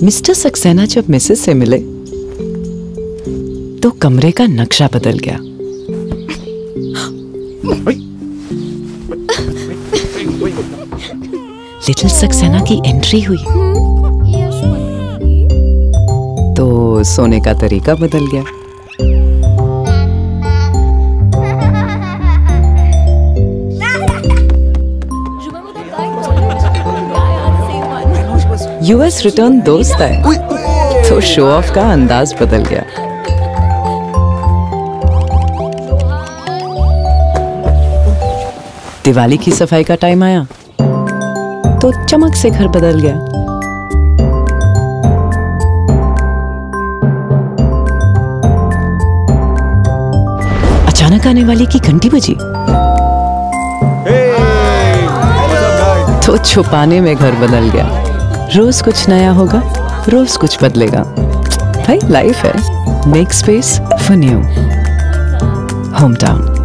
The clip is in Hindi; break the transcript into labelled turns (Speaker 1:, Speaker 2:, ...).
Speaker 1: मिस्टर सक्सेना जब मिसेस से मिले तो कमरे का नक्शा बदल गया। लिटिल सक्सेना की एंट्री हुई तो सोने का तरीका बदल गया। यूएस रिटर्न दोस्त है तो शो ऑफ का अंदाज बदल गया। दिवाली की सफाई का टाइम आया तो चमक से घर बदल गया। अचानक आने वाली की घंटी बजी तो छुपाने में घर बदल गया। रोज कुछ नया होगा, रोज कुछ बदलेगा। भाई लाइफ है, make space for new. Home town.